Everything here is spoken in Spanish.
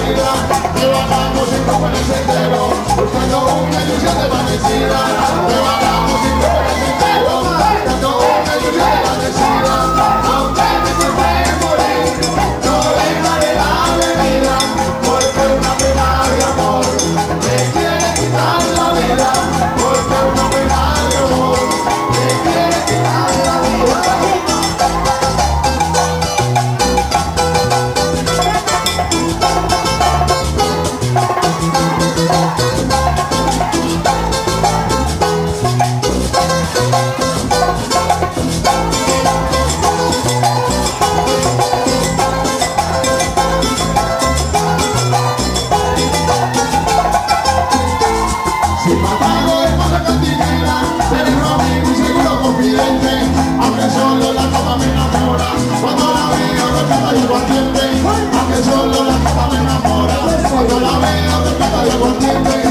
desvanecida, que vagamos sin rumbo en el sendero, buscando una ilusión desvanecida, que vagamos sin rumbo en el sendero, buscando una ilusión desvanecida, aunque me tiemble morir, no dejaré la avenida, porque una pena de amor me quiere quitar la vida, porque una pena de amor me quiere quitar la vida. Si matado es más la cantinera, seré un amigo y seguro confidente, aunque solo la cama me enamora, cuando la veo rescata y aguardiente, aunque solo la cama me enamora, cuando la veo rescata y aguardiente.